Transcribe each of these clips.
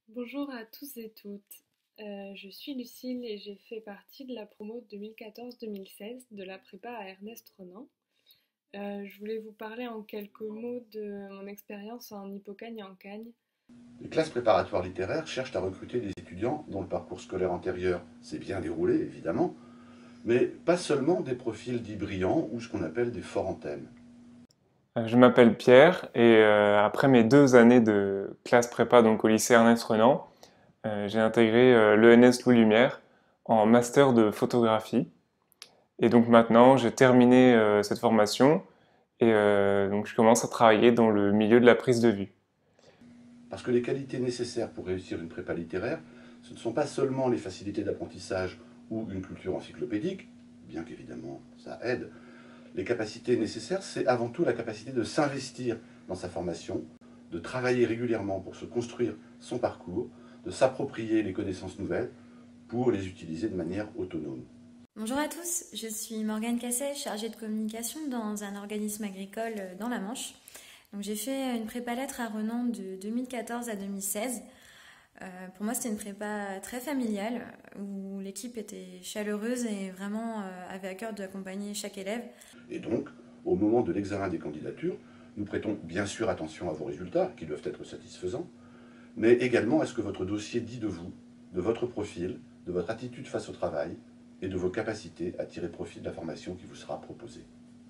Bonjour à tous et toutes. Je suis Lucille et j'ai fait partie de la promo 2014-2016 de la prépa à Ernest Renan. Je voulais vous parler en quelques mots de mon expérience en Hippocagne et en Cagne. Les classes préparatoires littéraires cherchent à recruter des étudiants dont le parcours scolaire antérieur s'est bien déroulé, évidemment, mais pas seulement des profils dits brillants ou ce qu'on appelle des forts en thème. Je m'appelle Pierre et après mes 2 années de classe prépa donc au lycée Ernest Renan, j'ai intégré l'ENS Louis Lumière en master de photographie. Et donc maintenant j'ai terminé cette formation et donc je commence à travailler dans le milieu de la prise de vue. Parce que les qualités nécessaires pour réussir une prépa littéraire, ce ne sont pas seulement les facilités d'apprentissage ou une culture encyclopédique, bien qu'évidemment ça aide. Les capacités nécessaires, c'est avant tout la capacité de s'investir dans sa formation, de travailler régulièrement pour se construire son parcours, de s'approprier les connaissances nouvelles pour les utiliser de manière autonome. Bonjour à tous, je suis Morgane Casset, chargée de communication dans un organisme agricole dans la Manche. Donc, j'ai fait une prépa lettres à Renan de 2014 à 2016. Pour moi, c'était une prépa très familiale où l'équipe était chaleureuse et vraiment avait à cœur d'accompagner chaque élève. Et donc, au moment de l'examen des candidatures, nous prêtons bien sûr attention à vos résultats, qui doivent être satisfaisants, mais également à ce que votre dossier dit de vous, de votre profil, de votre attitude face au travail et de vos capacités à tirer profit de la formation qui vous sera proposée.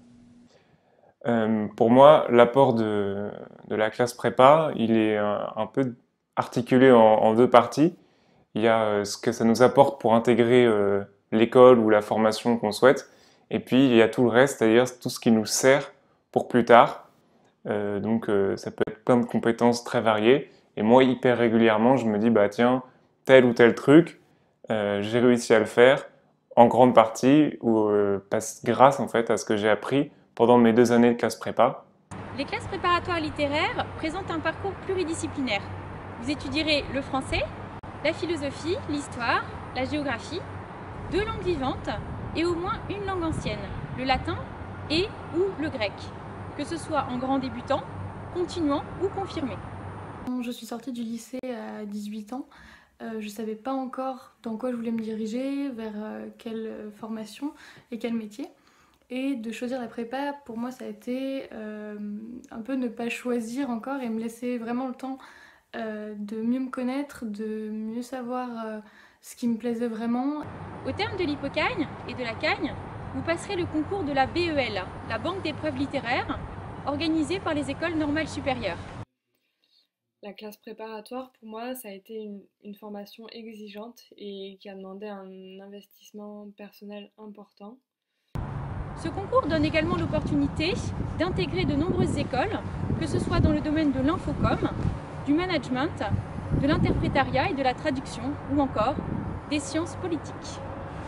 Pour moi, l'apport de la classe prépa, il est un peu articulé en deux parties. Il y a ce que ça nous apporte pour intégrer l'école ou la formation qu'on souhaite, et puis il y a tout le reste, c'est-à-dire tout ce qui nous sert pour plus tard. Ça peut être plein de compétences très variées. Et moi, hyper régulièrement, je me dis, bah tiens, tel ou tel truc, j'ai réussi à le faire en grande partie grâce en fait à ce que j'ai appris pendant mes 2 années de classe prépa. Les classes préparatoires littéraires présentent un parcours pluridisciplinaire. Vous étudierez le français, la philosophie, l'histoire, la géographie, 2 langues vivantes et au moins une langue ancienne, le latin et ou le grec, que ce soit en grand débutant, continuant ou confirmé. Quand je suis sortie du lycée à 18 ans, je ne savais pas encore dans quoi je voulais me diriger, vers quelle formation et quel métier. Et de choisir la prépa, pour moi, ça a été un peu ne pas choisir encore et me laisser vraiment le temps de mieux me connaître, de mieux savoir ce qui me plaisait vraiment. Au terme de l'Hippocagne et de la Cagne, vous passerez le concours de la BEL, la Banque d'épreuves littéraires, organisée par les écoles normales supérieures. La classe préparatoire, pour moi, ça a été une formation exigeante et qui a demandé un investissement personnel important. Ce concours donne également l'opportunité d'intégrer de nombreuses écoles, que ce soit dans le domaine de l'infocom, du management, de l'interprétariat et de la traduction, ou encore des sciences politiques.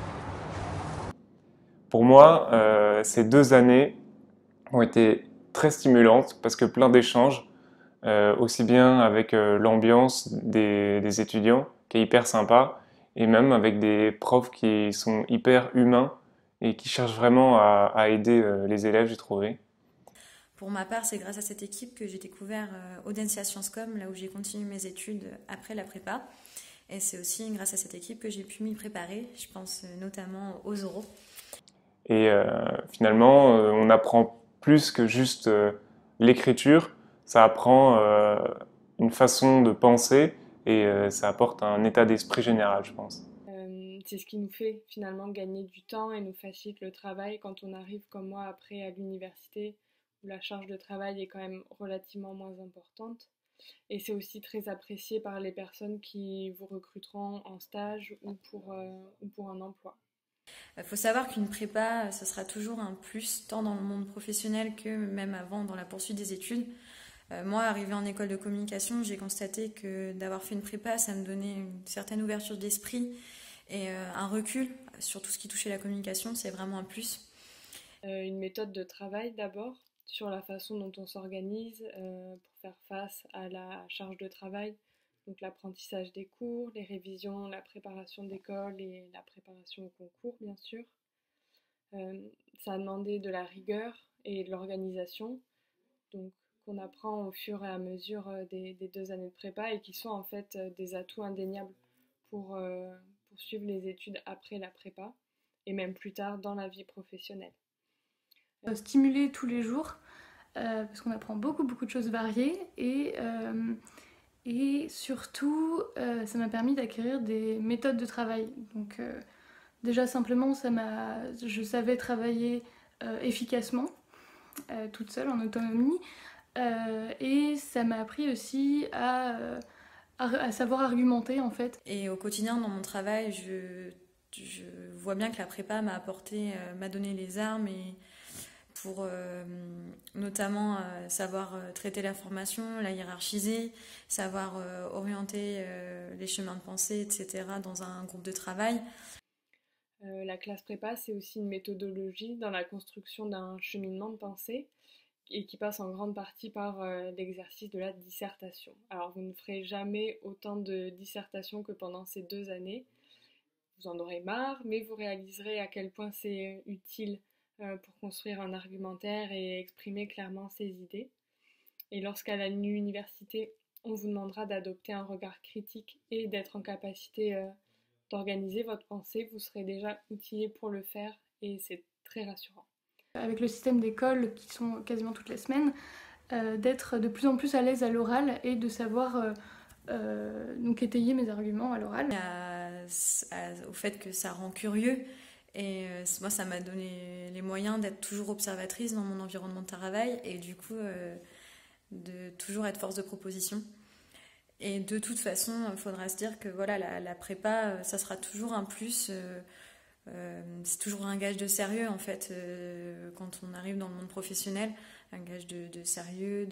Pour moi, ces 2 années ont été très stimulantes parce que plein d'échanges, aussi bien avec l'ambiance des étudiants qui est hyper sympa, et même avec des profs qui sont hyper humains et qui cherchent vraiment à aider les élèves, j'ai trouvé. Pour ma part, c'est grâce à cette équipe que j'ai découvert Audencia Sciences Com, là où j'ai continué mes études après la prépa. Et c'est aussi grâce à cette équipe que j'ai pu m'y préparer. Je pense notamment aux oraux. Et finalement, on apprend plus que juste l'écriture, ça apprend une façon de penser et ça apporte un état d'esprit général, je pense. C'est ce qui nous fait finalement gagner du temps et nous facilite le travail quand on arrive comme moi après à l'université où la charge de travail est quand même relativement moins importante. Et c'est aussi très apprécié par les personnes qui vous recruteront en stage ou pour un emploi. Il faut savoir qu'une prépa, ce sera toujours un plus, tant dans le monde professionnel que même avant dans la poursuite des études. Moi, arrivée en école de communication, j'ai constaté que d'avoir fait une prépa, ça me donnait une certaine ouverture d'esprit et un recul sur tout ce qui touchait la communication, c'est vraiment un plus. Une méthode de travail d'abord sur la façon dont on s'organise pour faire face à la charge de travail, donc l'apprentissage des cours, les révisions, la préparation d'école et la préparation au concours bien sûr. Ça a demandé de la rigueur et de l'organisation, donc qu'on apprend au fur et à mesure des 2 années de prépa et qui sont en fait des atouts indéniables pour poursuivre les études après la prépa et même plus tard dans la vie professionnelle. Stimuler tous les jours, parce qu'on apprend beaucoup de choses variées et surtout ça m'a permis d'acquérir des méthodes de travail. Donc déjà simplement je savais travailler efficacement, toute seule en autonomie, et ça m'a appris aussi à savoir argumenter en fait. Et au quotidien dans mon travail, je vois bien que la prépa m'a donné les armes et pour notamment savoir traiter l'information, la hiérarchiser, savoir orienter les chemins de pensée, etc. dans un groupe de travail. La classe prépa, c'est aussi une méthodologie dans la construction d'un cheminement de pensée et qui passe en grande partie par l'exercice de la dissertation. Alors vous ne ferez jamais autant de dissertation que pendant ces 2 années. Vous en aurez marre, mais vous réaliserez à quel point c'est utile pour construire un argumentaire et exprimer clairement ses idées. Et lorsqu'à l'université, on vous demandera d'adopter un regard critique et d'être en capacité d'organiser votre pensée, vous serez déjà outillé pour le faire et c'est très rassurant. Avec le système d'école qui sont quasiment toutes les semaines, d'être de plus en plus à l'aise à l'oral et de savoir donc étayer mes arguments à l'oral. Au fait que ça rend curieux et moi ça m'a donné les moyens d'être toujours observatrice dans mon environnement de travail et du coup de toujours être force de proposition. Et de toute façon, il faudra se dire que voilà, la prépa, ça sera toujours un plus. C'est toujours un gage de sérieux en fait quand on arrive dans le monde professionnel, un gage de sérieux,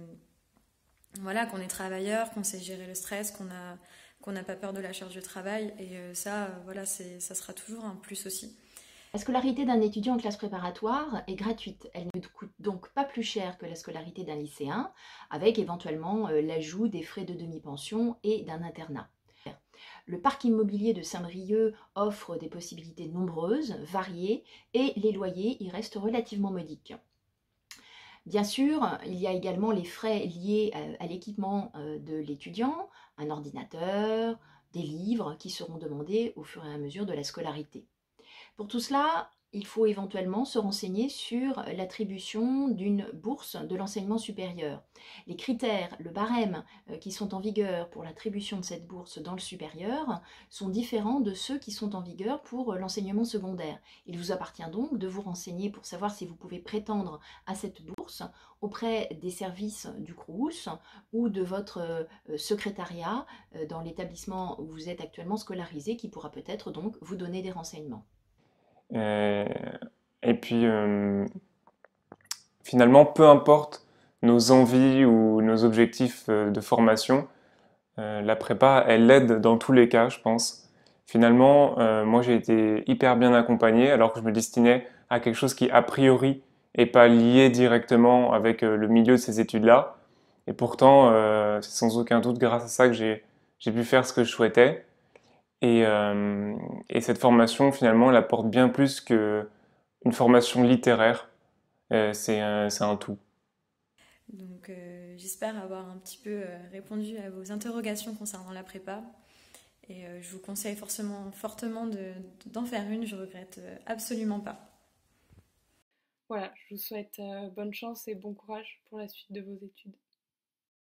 voilà, qu'on est travailleur, qu'on sait gérer le stress, qu'on n'a pas peur de la charge de travail et voilà, ça sera toujours un plus aussi. La scolarité d'un étudiant en classe préparatoire est gratuite. Elle ne coûte donc pas plus cher que la scolarité d'un lycéen, avec éventuellement l'ajout des frais de demi-pension et d'un internat. Le parc immobilier de Saint-Brieuc offre des possibilités nombreuses, variées, et les loyers y restent relativement modiques. Bien sûr, il y a également les frais liés à l'équipement de l'étudiant, un ordinateur, des livres qui seront demandés au fur et à mesure de la scolarité. Pour tout cela, il faut éventuellement se renseigner sur l'attribution d'une bourse de l'enseignement supérieur. Les critères, le barème qui sont en vigueur pour l'attribution de cette bourse dans le supérieur sont différents de ceux qui sont en vigueur pour l'enseignement secondaire. Il vous appartient donc de vous renseigner pour savoir si vous pouvez prétendre à cette bourse auprès des services du Crous ou de votre secrétariat dans l'établissement où vous êtes actuellement scolarisé qui pourra peut-être donc vous donner des renseignements. Et puis, finalement, peu importe nos envies ou nos objectifs de formation, la prépa, elle aide dans tous les cas, je pense. Finalement, moi, j'ai été hyper bien accompagné alors que je me destinais à quelque chose qui, a priori, n'est pas lié directement avec le milieu de ces études-là. Et pourtant, c'est sans aucun doute grâce à ça que j'ai pu faire ce que je souhaitais. Et cette formation, finalement, elle apporte bien plus qu'une formation littéraire. C'est un tout. Donc j'espère avoir un petit peu répondu à vos interrogations concernant la prépa. Et je vous conseille fortement d'en faire une, je regrette absolument pas. Voilà, je vous souhaite bonne chance et bon courage pour la suite de vos études.